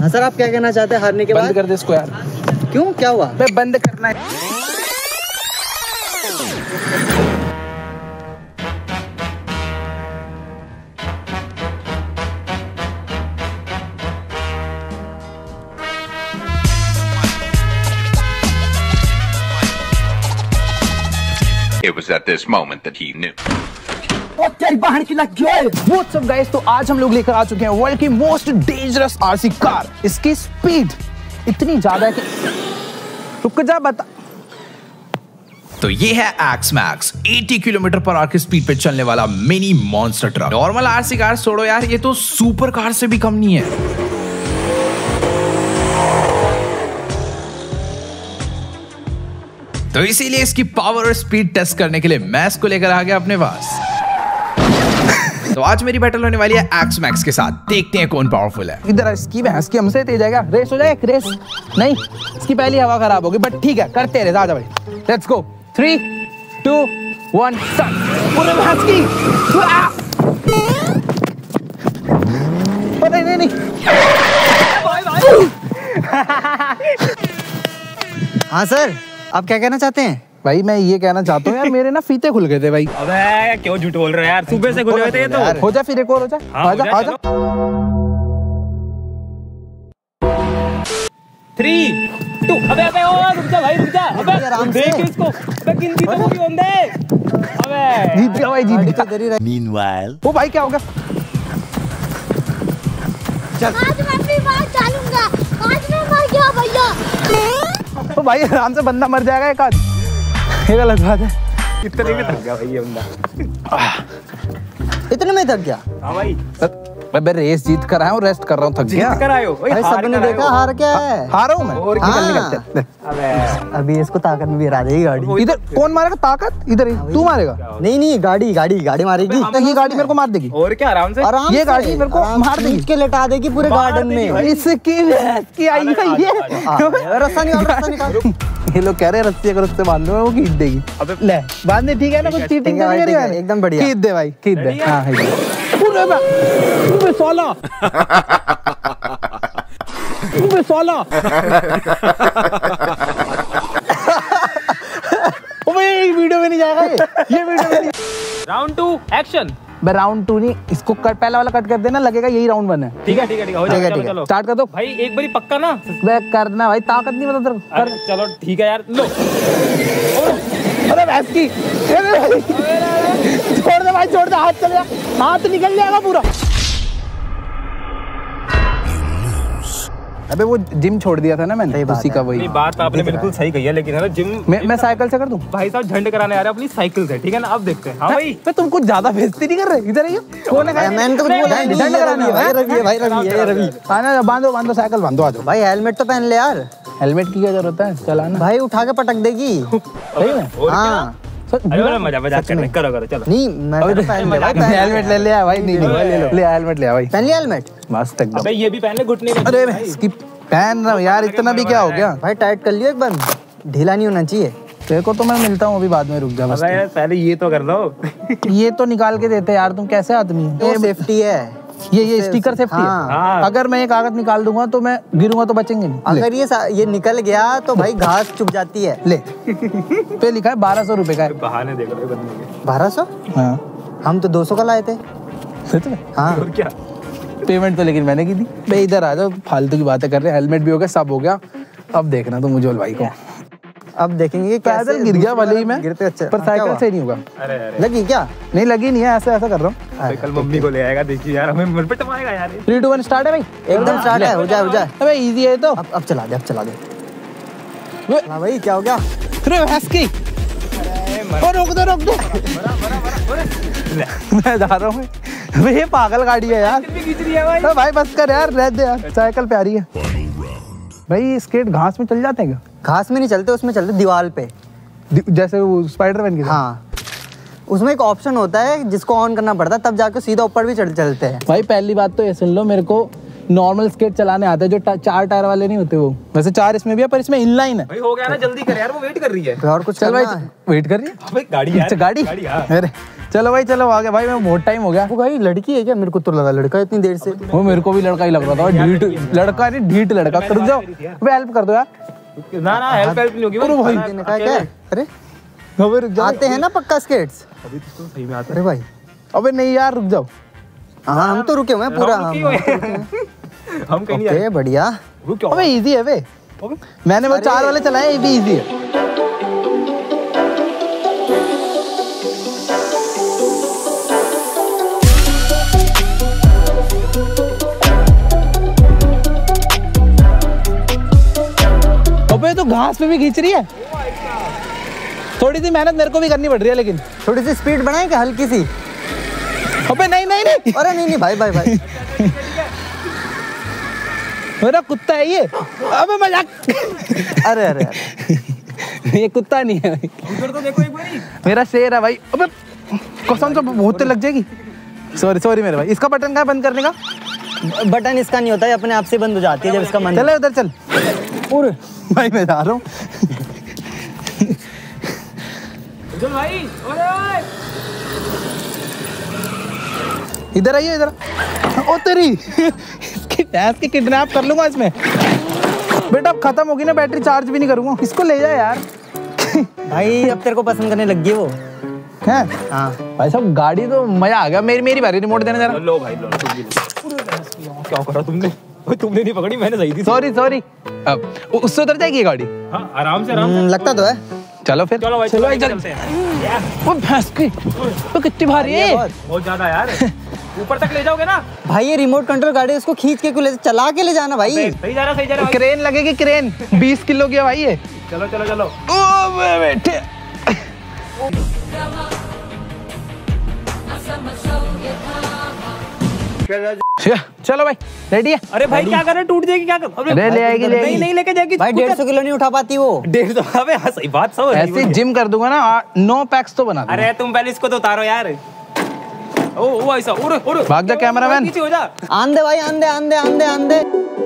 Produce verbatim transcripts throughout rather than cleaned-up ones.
हाँ सर, आप क्या कहना चाहते हैं हारने के बाद? बंद कर दे इसको यार। क्यों, क्या हुआ? बे बंद करना है। It was at this moment that he knew. What's up guys? तो आज हम लोग लेकर आ चुके हैं वर्ल्ड की मोस्ट डेंजरस आरसी कार। इसकी स्पीड इतनी ज्यादा है कि रुक जा बता। तो ये है एक्स मैक्स, अस्सी किलोमीटर पर आवर की स्पीड पे चलने वाला mini monster truck. Normal RC car छोड़ो यार, ये तो सुपर कार से भी कम नहीं है। तो इसीलिए इसकी पावर और स्पीड टेस्ट करने के लिए मैं इसको लेकर आ गया अपने पास। तो आज मेरी बैटल होने वाली है एक्स मैक्स के साथ। देखते हैं कौन पावरफुल है। इधर इसकी भैंस की हमसे तेज आएगा। रेस हो जाए, एक रेस नहीं, इसकी पहली हवा खराब होगी, बट ठीक है करते हैं। आजा भाई, let's go. Three two one start. पूरे भैंस की नहीं नहीं नहीं। हाँ सर, आप क्या कहना चाहते हैं? भाई मैं ये कहना चाहता हूँ यार, मेरे ना फीते खुल गए थे भाई। अबे क्यों झूठ बोल रहे हैं यार, सुबह से खुले हुए थे ये तो। हो जा फिर एक और हो जा। हाँ, आजा आजा। Three two. अबे अबे ओ रुक जा भाई, रुक जा। अबे देख इसको, अबे गिनती तो पूरी होने दे। अबे जीत गया भाई, जीत गया। Meanwhile, वो भाई क्या होगा? आज मैं अपनी बात डालूंगा। आज मैं मर गया भैया। तो भाई आराम से बंदा मर जाएगा एक आज। ये गलत बात है। इतने में थक गया भाई ये बंदा। इतने में थक गया? हाँ भाई, मैं रेस जीत कर आया हूँ, रेस्ट कर रहा हूँ, थक गया। जीत कर आए हो भाई, सबने देखा हार क्या है। हारा हूँ मैं। और हाँ। निकल निकलते। अबे अभी इसको ताकत में भी हरा देगी गाड़ी। इधर कौन मारेगा? ताकत इधर ही तू मारेगा। नहीं नहीं, गाड़ी गाड़ी गाड़ी मारेगी। ये गाड़ी मेरे को मार देगी। और क्या, आराम से आराम ये से, गाड़ी मेरे को आराम मार से देगी। खींच के लेटा देगी पूरे मार गार्डन देगी में। भाई। इसकी की आई है ये। रस्सा निकाल, रस्सा निकाल। ये लोग कह रहे हैं रस्सी अगर उससे बांध दो वो खींच देगी। अबे ले बांधने ठीक है ना, कुछ चीटिंग ठीक है भाई, नहीं ठीक है, करी एकदम बढ़िया। खींच दे भाई, खींच दे। हाँ है पूरे में पूरे सोलह पूरे सोलह। ओ भाई ये वीडियो में नहीं जाएगा, ये ये वीडियो में नहीं। Round two action. मैं राउंड टू नहीं, इसको कट पहला वाला कट कर देना, लगेगा यही राउंड वन है। ठीक है ठीक है ठीक है, हो ठीक है, जाएगा। ठीक चलो है। चलो स्टार्ट कर दो भाई, एक बारी पक्का ना। वे करना भाई, ताकत नहीं पता तेरे को। अरे चलो ठीक है यार, लो। अरे भैंस की छोड़ दे भाई, छोड़ दे, हाथ चल जा, हाथ निकल जाएगा पूरा। अबे वो जिम छोड़ दिया था ना मैंने, उसी का वही। नहीं, बात आपने बिल्कुल सही कही है, लेकिन है ना जिम मैं मैं साइकिल से कर दूं? भाई साहब झंड कराने आ रहे हैं अपनी साइकिल से, ठीक है ना। अब देखते हैं। हाँ भाई, तो तुम कुछ ज्यादा बेइज्जती नहीं कर रहे? इधर आइए। कौन है? मैंने तो कुछ बोला ही नहीं। झंड ये कराने रवि है, भाई वाला है। रवि है, भाई रवि है, ये रवि। आना, बांधो बांधो साइकिल बांधो, आ जाओ। भाई हेलमेट तो पहन ले यार। हेलमेट की क्या जरूरत है? चलाना भाई उठा के पटक देगी। सही है। और हाँ सो- क्या? अरे मजा मजाक कर रहे हैं, करो करो चलो। नहीं, मैं तो पहन ले भाई, पहन ले। हेलमेट ले लिया भाई, नहीं नहीं ले लो, ले हेलमेट ले भाई, पहन लिया हेलमेट? मस्त एकदम। अबे ये भी पहन ले, घुटने में। अरे इसकी पहन रहा हूँ यार, इतना भी क्या हो गया? भाई टाइट कर लियो एक बार, ढीला नहीं होना चाहिए। तेरे को तो मैं मिलता हूँ अभी, बाद में रुक जा बस। अबे यार पहले ये तो कर लो। ये तो निकाल के देते यार, तुम कैसे आदमी हो? ये सेफ्टी है। ये ये स्टिकर सेफ्टी हाँ। है। हाँ। अगर मैं ये कागज निकाल दूंगा तो मैं गिरूंगा तो बचेंगे नहीं। अगर ये सा- ये निकल गया तो भाई घास चुप जाती है। ले पे लिखा है बारह सौ रुपए का है। बहाने देख रहे बंदे के। बारह सौ? हाँ हम तो दो सौ का लाए थे। सच में? हाँ और क्या, पेमेंट तो लेकिन मैंने की थी। भाई इधर आ जाओ, फालतू की बातें कर रहे हैं। हेलमेट भी हो गया, सब हो गया। अब देखना तुम उज्जवल भाई को। अब देखेंगे कैसे पैदल गिर गया भले ही मैं, गिरते अच्छे। पर हाँ, क्या साइकिल हुआ? से नहीं होगा। अरे अरे लगी क्या? नहीं लगी नहीं है, ऐसा ऐसा कर रहा हूँ। अबे कल मम्मी को ले आएगा, देखिए यार हमें मर पे टमाएगा यार ये। थ्री टू वन स्टार्ट है भाई, एकदम स्टार्ट है, हो जाए हो जाए। अबे इजी है तो। अब अब चला दे, अब चला दे। हाँ भाई क्या हो गया? अरे भैंस की, ओ रोक दो रोक दो। मैं जा रहा हूँ, ये पागल गाड़ी है यार। खींच रही है भाई। अरे भाई बस कर यार, रह दे यार, साइकिल प्यारी है। भाई स्केट घास में चल जाते हैं क्या? घास में नहीं चलते, उसमें चलते दीवार पे। दि- जैसे वो स्पाइडरमैन की तरह? हाँ, उसमें एक ऑप्शन होता है जिसको ऑन करना पड़ता है, तब जाके सीधा ऊपर भी चढ़ चलते हैं। भाई पहली बात तो ये सुन लो, मेरे को नॉर्मल स्केट चलाने आता है, जो टा- चार टायर वाले नहीं होते वो। वैसे चार इसमें भी है, पर इसमें इनलाइन है। भाई हो गया ना, जल्दी कर यार, वो वेट कर रही है। फिर और कुछ चल भाई, करना है? वेट कर रही है। अबे गाड़ी यार, अच्छा गाड़ी, गाड़ी हाँ। अरे चलो भाई चलो आ गए भाई, मैं बहुत टाइम हो गया। वो भाई लड़की है क्या? मेरे को तो लगा लड़का इतनी देर से। वो मेरे को भी लड़का ही लग रहा था, ढीठ लड़का नहीं ढीठ लड़का। रुक जाओ, अबे हेल्प कर दो यार। ना ना हेल्प हेल्प नहीं होगी अरे भाई मैंने कहा क्या? अरे अबे रुक जाओ, आते हैं ना पक्का स्केट्स? अभी तो सही में आता अरे भाई अबे नहीं यार रुक जाओ। हाँ हम तो रुके हुए हैं पूरा। हम हम कहीं नहीं जा ओके बढ़िया। रहे। क्यों अबे इजी है बे, मैंने वो चार वाले चलाए, ये भी इजी है। अबे तो घास पे भी खींच रही है। थोड़ी सी मेहनत मेरे को भी करनी पड़ रही है, लेकिन थोड़ी सी स्पीड बढ़ाएं क्या? हल्की सी। अबे नहीं नहीं नहीं, अरे नहीं नहीं भाई भाई भाई मेरा कुत्ता है ये। अबे मजाक। अरे अरे अरे ये कुत्ता नहीं है भाई, उधर तो देखो एक बारी। मेरा शेर है भाई। अबे कसम से बहुत तेज लग जाएगी। सॉरी सॉरी मेरे भाई। इसका बटन कहाँ है बंद करने का? बटन इसका नहीं होता है, अपने आप से बंद हो जाती है जब इसका मन। चले उधर चल। और भाई मैं जा रहा हूँ। चल भाई, ओए इधर आइए इधर। ओ तेरी इसकी भैंस की किडनैप कर लूंगा इसमें। बेटा अब खत्म होगी ना बैटरी, चार्ज भी नहीं करूंगा। इसको ले जा यार। भाई अब तेरे को पसंद करने लग गई वो है हाँ भाई साहब, गाड़ी तो मजा आ गया। मेरी मेरी बारी, रिमोट देने जरा। लो भाई लो, तुम भी लो। क्या करा तुमने? ओए तुमने नहीं पकड़ी, मैंने सही थी। Sorry sorry. अब उ- उससे उतर जाएगी ये गाड़ी। हाँ आराम से आराम से। हम्म, लगता तो है। चलो फिर चलो भाई, चलो भाई चल। चलते हैं। वो भैंस की वो कितनी भारी है। बहुत। बहुत ज्यादा यार, ऊपर तक ले जाओगे ना? भाई ये रिमोट कंट्रोल गाड़ी है, इसको खींच के क्यों ले, चला के ले जाना भाई। सही जा रहा सही जा रहा भाई। क्रेन लगेगी, क्रेन। बीस किलो की है भाई ये। चलो चलो चलो। ओ बे बेटे। चलो भाई रेडी है। अरे भाई क्या कर रहे, टूट जाएगी क्या कर? अरे ले आएगी ले नहीं आएगी। नहीं लेके जाएगी भाई डेढ़ सौ किलो नहीं उठा पाती वो। डेढ़ सौ। अबे हाँ सही बात सब है। ऐसे जिम कर दूंगा ना, आ- नौ पैक्स तो बना दूंगा। अरे तुम पहले इसको तो उतारो यार। ओ ओ ऐसा उड़ उड़। भाग जा कैमरामैन। पीछे हो जा। आंधे भाई आंधे आंधे आंधे आंधे।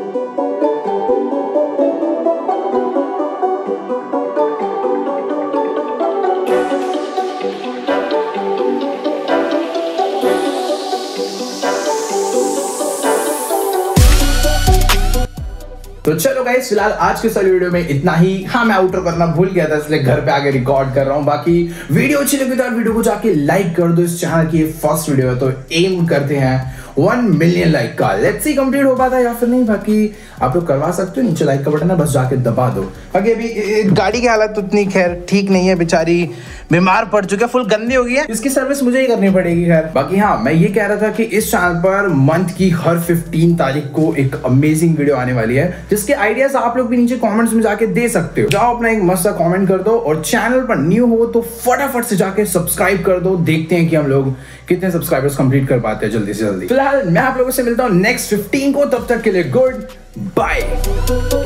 तो चलो गाइस फिलहाल आज के इस वाली वीडियो में इतना ही। हाँ मैं आउटर करना भूल गया था, इसलिए घर पे आके रिकॉर्ड कर रहा हूँ। बाकी वीडियो अच्छी लगी तो वीडियो को जाके लाइक कर दो। इस चैनल की फर्स्ट वीडियो है तो एम करते हैं वन मिलियन लाइक का। लेट्स सी कंप्लीट हो पाता है या फिर नहीं। बाकी आप लोग करवा सकते हो, नीचे लाइक का बटन है, बस जाके दबा दो। बाकी अभी ए, गाड़ी की हालत उतनी खैर ठीक नहीं है, बेचारी बीमार पड़ चुकी है, फुल गंदी हो गई है। इसकी सर्विस मुझे ही करनी पड़ेगी खैर। बाकी हाँ मैं ये कह रहा था कि इस चैनल पर मंथ की हर पंद्रह तारीख को एक अमेजिंग वीडियो आने वाली है, जिसके आइडियाज आप लोग भी नीचे कमेंट्स में जाके दे सकते हो। जाओ अपना एक मस्त सा कमेंट कर दो, और चैनल पर न्यू हो तो फटाफट से जाके सब्सक्राइब कर दो। देखते हैं कि हम लोग कितने सब्सक्राइबर्स कंप्लीट कर पाते हैं जल्दी से जल्दी। फिलहाल मैं आप लोगों से मिलता हूँ नेक्स्ट पंद्रह को, तब तक के लिए गुड बाय।